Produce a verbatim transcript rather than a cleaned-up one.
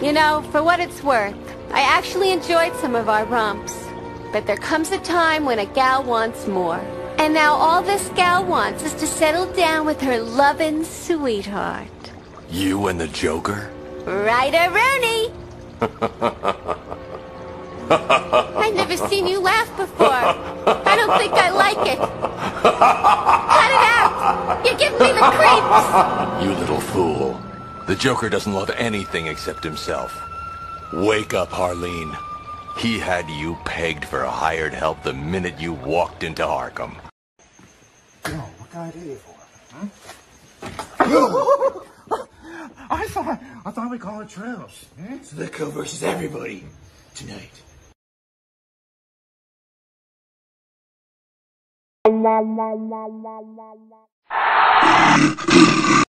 You know, for what it's worth, I actually enjoyed some of our romps. But there comes a time when a gal wants more. And now all this gal wants is to settle down with her lovin' sweetheart. You and the Joker? Right-a-rone! I've never seen you laugh before. I don't think I like it. Cut it out! You're giving me the creeps! You little fool. The Joker doesn't love anything except himself. Wake up, Harleen. He had you pegged for hired help the minute you walked into Arkham. Yo, what can I do you for? Huh? I thought I thought we call it trails. Hmm? Slicko versus everybody tonight.